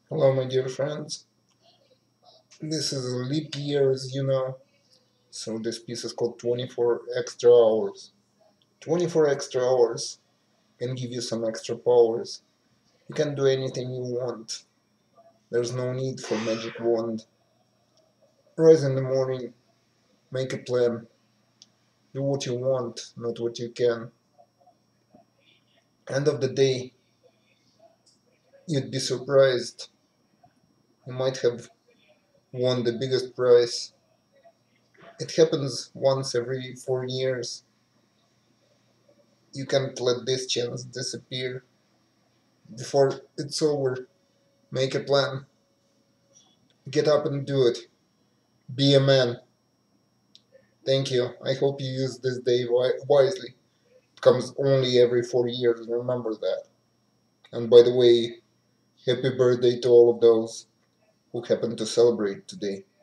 Hello, my dear friends. This is a leap year, as you know, so this piece is called 24 Extra Hours. 24 extra hours can give you some extra powers. You can do anything you want. There's no need for magic wand. Rise in the morning, make a plan, do what you want, not what you can. End of the day, you'd be surprised. You might have won the biggest prize. It happens once every 4 years. You can't let this chance disappear. Before it's over, make a plan. Get up and do it. Be a man. Thank you. I hope you use this day wisely. It comes only every 4 years, remember that. And by the way, happy birthday to all of those who happen to celebrate today.